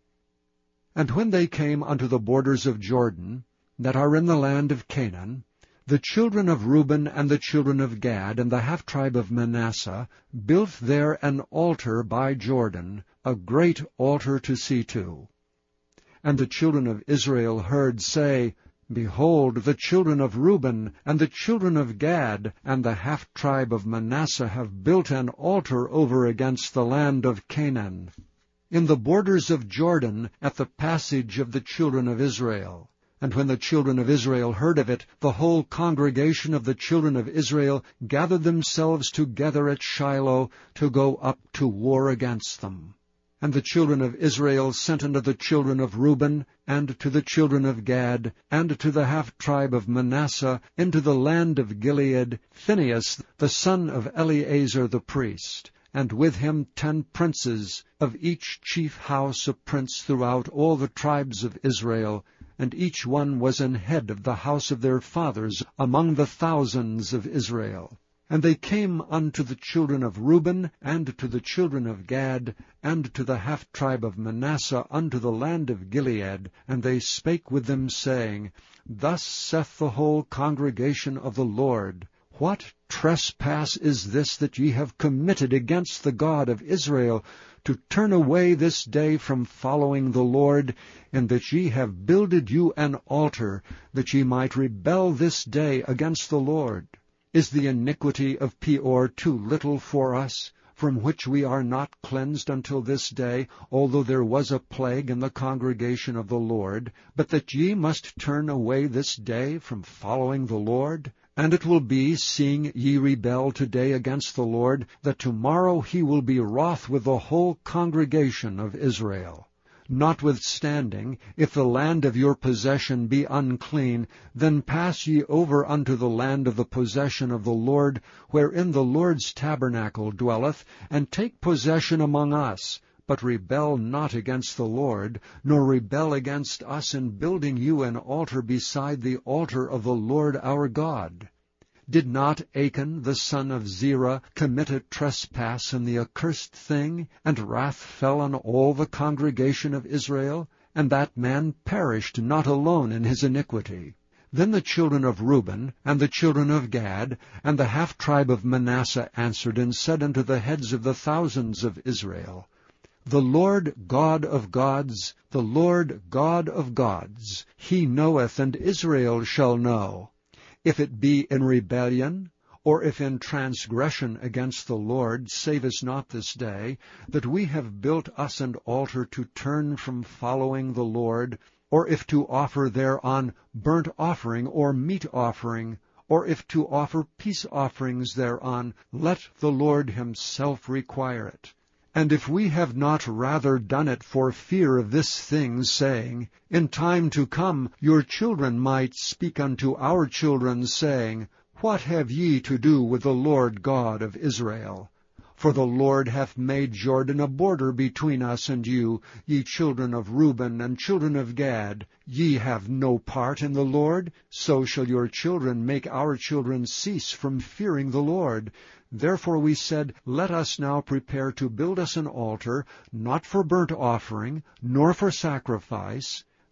And when they came unto the borders of Jordan, that are in the land of Canaan, the children of Reuben and the children of Gad and the half-tribe of Manasseh built there an altar by Jordan, a great altar to see to. And the children of Israel heard say, Behold, the children of Reuben and the children of Gad and the half-tribe of Manasseh have built an altar over against the land of Canaan, in the borders of Jordan, at the passage of the children of Israel. And when the children of Israel heard of it, the whole congregation of the children of Israel gathered themselves together at Shiloh to go up to war against them. And the children of Israel sent unto the children of Reuben, and to the children of Gad, and to the half-tribe of Manasseh, into the land of Gilead, Phinehas the son of Eleazar the priest, and with him ten princes, of each chief house a prince throughout all the tribes of Israel, and each one was an head of the house of their fathers among the thousands of Israel. And they came unto the children of Reuben, and to the children of Gad, and to the half-tribe of Manasseh unto the land of Gilead, and they spake with them, saying, Thus saith the whole congregation of the Lord, What trespass is this that ye have committed against the God of Israel, to turn away this day from following the Lord, in that ye have builded you an altar, that ye might rebel this day against the Lord? Is the iniquity of Peor too little for us, from which we are not cleansed until this day, although there was a plague in the congregation of the Lord, but that ye must turn away this day from following the Lord? And it will be, seeing ye rebel today against the Lord, that tomorrow he will be wroth with the whole congregation of Israel. Notwithstanding, if the land of your possession be unclean, then pass ye over unto the land of the possession of the Lord, wherein the Lord's tabernacle dwelleth, and take possession among us. But rebel not against the Lord, nor rebel against us in building you an altar beside the altar of the Lord our God. Did not Achan the son of Zerah commit a trespass in the accursed thing, and wrath fell on all the congregation of Israel? And that man perished not alone in his iniquity. Then the children of Reuben, and the children of Gad, and the half-tribe of Manasseh answered and said unto the heads of the thousands of Israel, The Lord God of gods, the Lord God of gods, he knoweth, and Israel shall know. If it be in rebellion, or if in transgression against the Lord, save us not this day, that we have built us an altar to turn from following the Lord, or if to offer thereon burnt offering or meat offering, or if to offer peace offerings thereon, let the Lord himself require it. And if we have not rather done it for fear of this thing, saying, In time to come your children might speak unto our children, saying, What have ye to do with the Lord God of Israel? For the Lord hath made Jordan a border between us and you, ye children of Reuben and children of Gad. Ye have no part in the Lord, so shall your children make our children cease from fearing the Lord. Therefore we said, Let us now prepare to build us an altar, not for burnt offering, nor for sacrifice,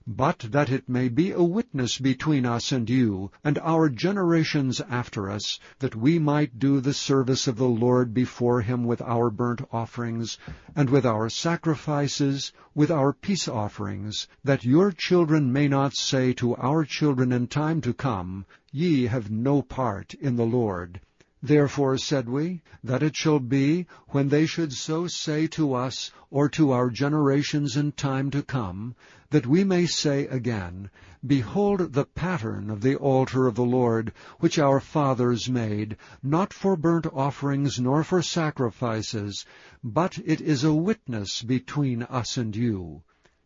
but that it may be a witness between us and you, and our generations after us, that we might do the service of the Lord before him with our burnt offerings, and with our sacrifices, with our peace offerings, that your children may not say to our children in time to come, Ye have no part in the Lord. Therefore said we, that it shall be, when they should so say to us, or to our generations in time to come, that we may say again, Behold the pattern of the altar of the Lord, which our fathers made, not for burnt offerings nor for sacrifices, but it is a witness between us and you.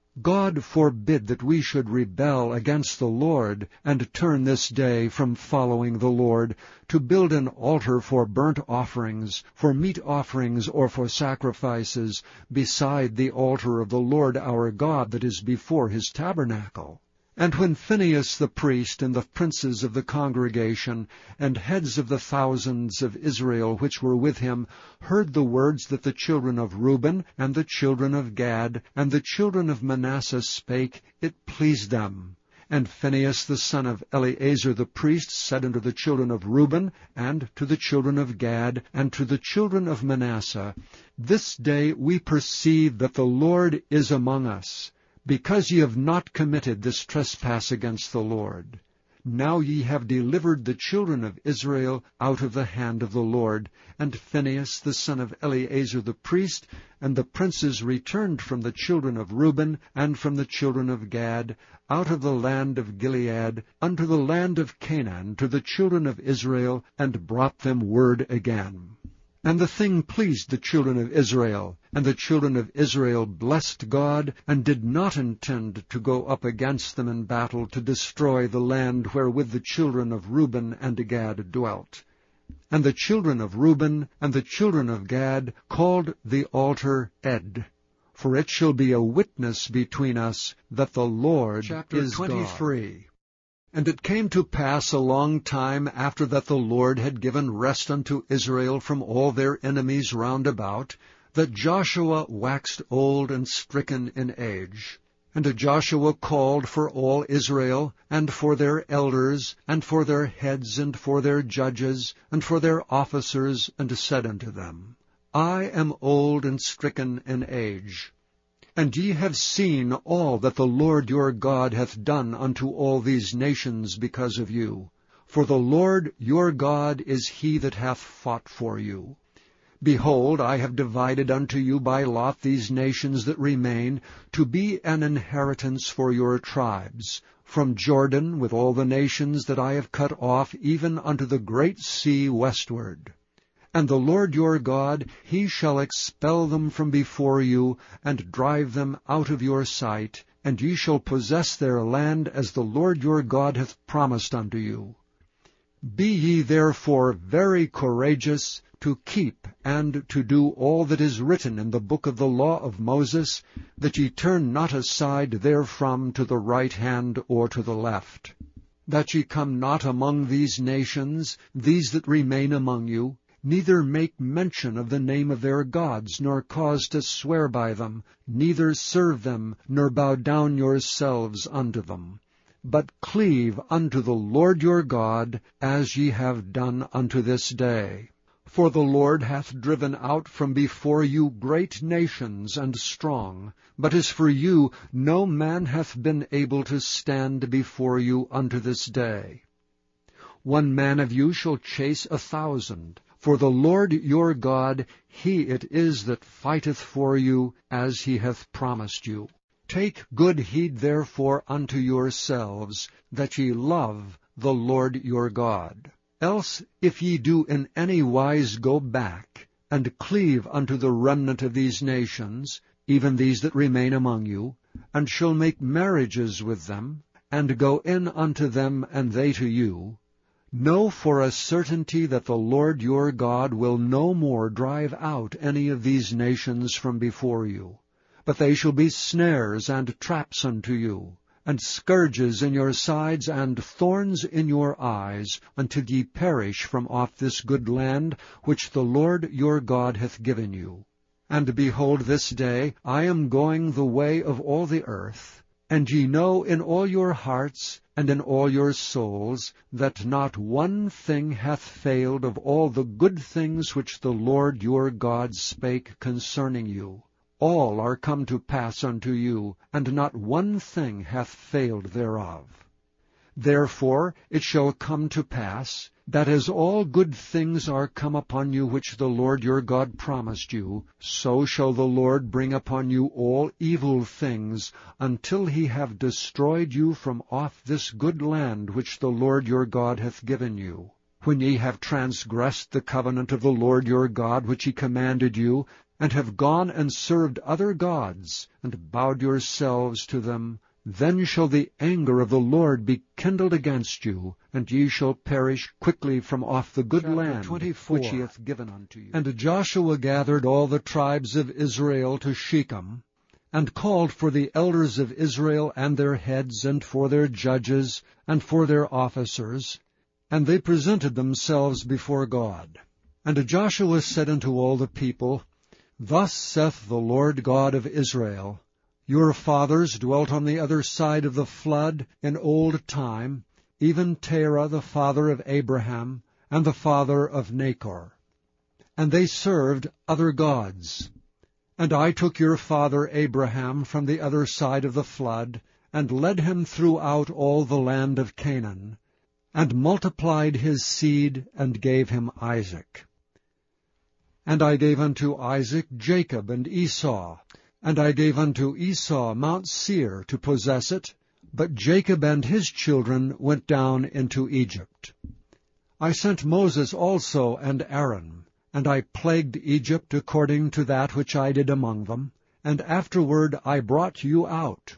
God forbid that we should rebel against the Lord, and turn this day from following the Lord, to build an altar for burnt offerings, for meat offerings, or for sacrifices, beside the altar of the Lord our God that is before his tabernacle. And when Phinehas the priest, and the princes of the congregation, and heads of the thousands of Israel which were with him, heard the words that the children of Reuben, and the children of Gad, and the children of Manasseh spake, it pleased them. And Phinehas the son of Eleazar the priest said unto the children of Reuben, and to the children of Gad, and to the children of Manasseh, This day we perceive that the Lord is among us, because ye have not committed this trespass against the Lord. Now ye have delivered the children of Israel out of the hand of the Lord. And Phinehas the son of Eleazar the priest, and the princes returned from the children of Reuben, and from the children of Gad, out of the land of Gilead, unto the land of Canaan, to the children of Israel, and brought them word again. And the thing pleased the children of Israel, and the children of Israel blessed God, and did not intend to go up against them in battle to destroy the land wherewith the children of Reuben and Gad dwelt. And the children of Reuben and the children of Gad called the altar Ed, for it shall be a witness between us that the Lord Chapter is twenty-three. God. And it came to pass a long time after that the Lord had given rest unto Israel from all their enemies round about, that Joshua waxed old and stricken in age. And Joshua called for all Israel, and for their elders, and for their heads, and for their judges, and for their officers, and said unto them, I am old and stricken in age. And ye have seen all that the Lord your God hath done unto all these nations because of you. For the Lord your God is he that hath fought for you. Behold, I have divided unto you by lot these nations that remain, to be an inheritance for your tribes, from Jordan with all the nations that I have cut off, even unto the great sea westward. And the Lord your God, he shall expel them from before you, and drive them out of your sight, and ye shall possess their land as the Lord your God hath promised unto you. Be ye therefore very courageous, to keep and to do all that is written in the book of the law of Moses, that ye turn not aside therefrom to the right hand or to the left, that ye come not among these nations, these that remain among you, neither make mention of the name of their gods, nor cause to swear by them, neither serve them, nor bow down yourselves unto them, but cleave unto the Lord your God, as ye have done unto this day. For the Lord hath driven out from before you great nations and strong, but as for you, no man hath been able to stand before you unto this day. One man of you shall chase a thousand, for the Lord your God, he it is that fighteth for you, as he hath promised you. Take good heed therefore unto yourselves, that ye love the Lord your God. Else, if ye do in any wise go back, and cleave unto the remnant of these nations, even these that remain among you, and shall make marriages with them, and go in unto them, and they to you, know for a certainty that the Lord your God will no more drive out any of these nations from before you, but they shall be snares and traps unto you, and scourges in your sides, and thorns in your eyes, until ye perish from off this good land which the Lord your God hath given you. And behold, this day I am going the way of all the earth, And ye know in all your hearts and in all your souls that not one thing hath failed of all the good things which the Lord your God spake concerning you. All are come to pass unto you, and not one thing hath failed thereof. Therefore it shall come to pass, that as all good things are come upon you which the Lord your God promised you, so shall the Lord bring upon you all evil things, until he have destroyed you from off this good land which the Lord your God hath given you. When ye have transgressed the covenant of the Lord your God which he commanded you, and have gone and served other gods, and bowed yourselves to them, then shall the anger of the Lord be kindled against you, and ye shall perish quickly from off the good Chapter land twenty-four. which he hath given unto you. And Joshua gathered all the tribes of Israel to Shechem, and called for the elders of Israel and their heads, and for their judges, and for their officers, and they presented themselves before God. And Joshua said unto all the people, Thus saith the Lord God of Israel, Your fathers dwelt on the other side of the flood in old time, even Terah the father of Abraham, and the father of Nachor. And they served other gods. And I took your father Abraham from the other side of the flood, and led him throughout all the land of Canaan, and multiplied his seed, and gave him Isaac. And I gave unto Isaac Jacob and Esau, and I gave unto Esau Mount Seir to possess it, but Jacob and his children went down into Egypt. I sent Moses also and Aaron, and I plagued Egypt according to that which I did among them, and afterward I brought you out.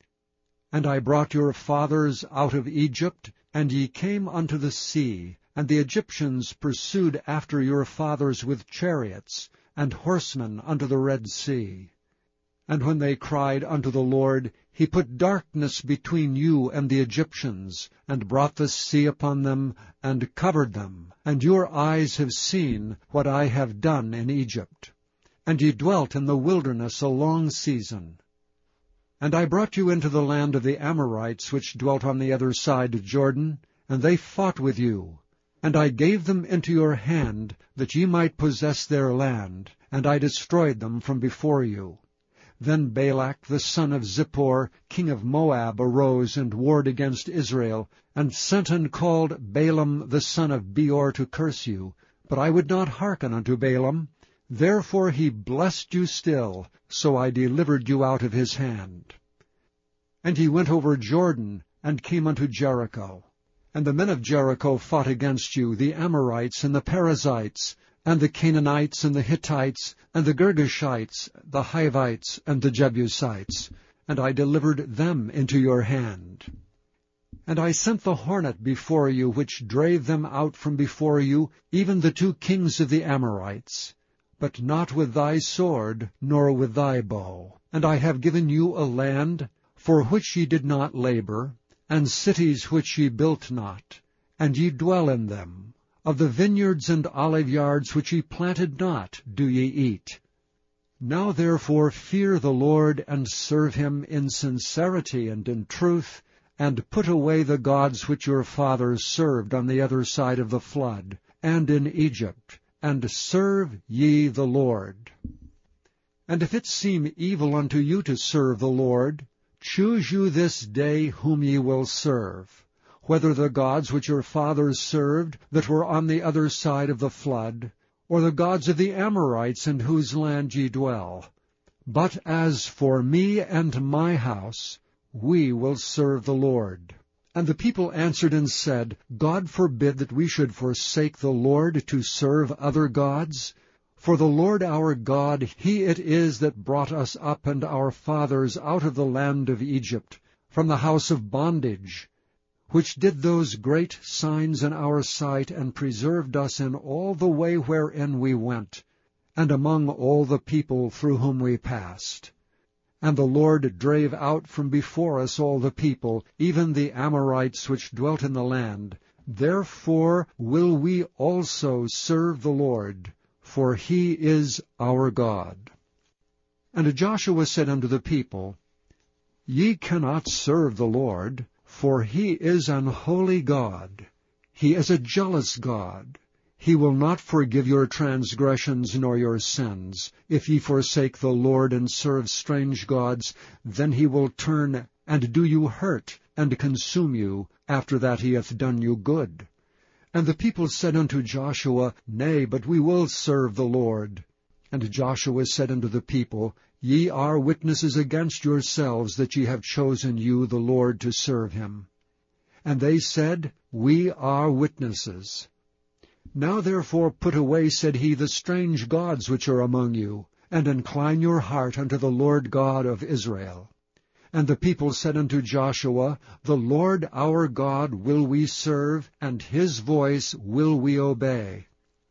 And I brought your fathers out of Egypt, and ye came unto the sea, and the Egyptians pursued after your fathers with chariots and horsemen unto the Red Sea. And when they cried unto the Lord, he put darkness between you and the Egyptians, and brought the sea upon them, and covered them. And your eyes have seen what I have done in Egypt. And ye dwelt in the wilderness a long season. And I brought you into the land of the Amorites, which dwelt on the other side of Jordan, and they fought with you. And I gave them into your hand, that ye might possess their land, and I destroyed them from before you. Then Balak the son of Zippor, king of Moab, arose and warred against Israel, and sent and called Balaam the son of Beor to curse you. But I would not hearken unto Balaam. Therefore he blessed you still, so I delivered you out of his hand. And he went over Jordan, and came unto Jericho. And the men of Jericho fought against you, the Amorites and the Perizzites, and the Canaanites and the Hittites, and the Girgashites, the Hivites, and the Jebusites, and I delivered them into your hand. And I sent the hornet before you, which drave them out from before you, even the two kings of the Amorites, but not with thy sword, nor with thy bow. And I have given you a land, for which ye did not labor, and cities which ye built not, and ye dwell in them. Of the vineyards and oliveyards which ye planted not do ye eat. Now therefore fear the Lord, and serve him in sincerity and in truth, and put away the gods which your fathers served on the other side of the flood, and in Egypt, and serve ye the Lord. And if it seem evil unto you to serve the Lord, choose you this day whom ye will serve, whether the gods which your fathers served that were on the other side of the flood, or the gods of the Amorites in whose land ye dwell. But as for me and my house, we will serve the Lord. And the people answered and said, God forbid that we should forsake the Lord to serve other gods. For the Lord our God, he it is that brought us up and our fathers out of the land of Egypt, from the house of bondage, which did those great signs in our sight, and preserved us in all the way wherein we went, and among all the people through whom we passed. And the Lord drave out from before us all the people, even the Amorites which dwelt in the land. Therefore will we also serve the Lord, for he is our God. And Joshua said unto the people, Ye cannot serve the Lord, for he is an holy God. He is a jealous God. He will not forgive your transgressions nor your sins. If ye forsake the Lord and serve strange gods, then he will turn and do you hurt, and consume you, after that he hath done you good. And the people said unto Joshua, Nay, but we will serve the Lord. And Joshua said unto the people, Ye are witnesses against yourselves that ye have chosen you the Lord to serve him. And they said, We are witnesses. Now therefore put away, said he, the strange gods which are among you, and incline your heart unto the Lord God of Israel. And the people said unto Joshua, The Lord our God will we serve, and his voice will we obey.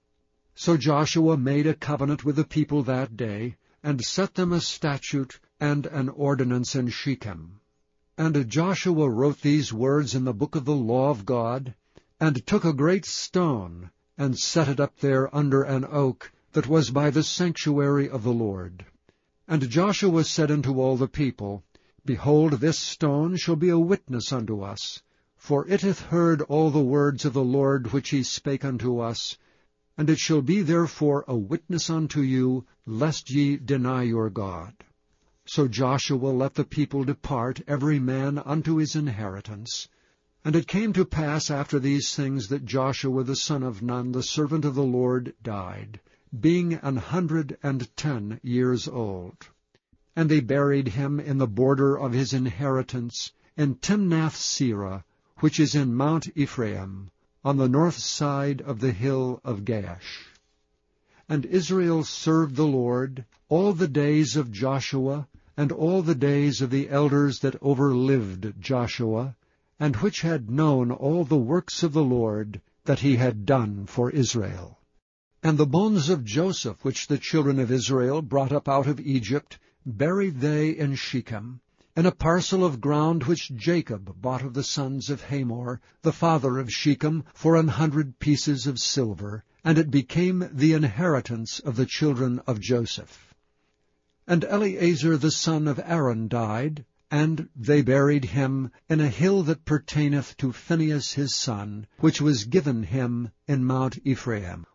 So Joshua made a covenant with the people that day, and set them a statute and an ordinance in Shechem. And Joshua wrote these words in the book of the law of God, and took a great stone, and set it up there under an oak that was by the sanctuary of the Lord. And Joshua said unto all the people, Behold, this stone shall be a witness unto us, for it hath heard all the words of the Lord which he spake unto us, and it shall be therefore a witness unto you, lest ye deny your God. So Joshua let the people depart, every man unto his inheritance. And it came to pass after these things that Joshua the son of Nun, the servant of the Lord, died, being an hundred and ten years old. And they buried him in the border of his inheritance, in Timnath-serah, which is in Mount Ephraim, on the north side of the hill of Gaash. And Israel served the Lord all the days of Joshua, and all the days of the elders that overlived Joshua, and which had known all the works of the Lord that he had done for Israel. And the bones of Joseph, which the children of Israel brought up out of Egypt, buried they in Shechem, in a parcel of ground which Jacob bought of the sons of Hamor, the father of Shechem, for an hundred pieces of silver, and it became the inheritance of the children of Joseph. And Eleazar the son of Aaron died, and they buried him in a hill that pertaineth to Phinehas his son, which was given him in Mount Ephraim.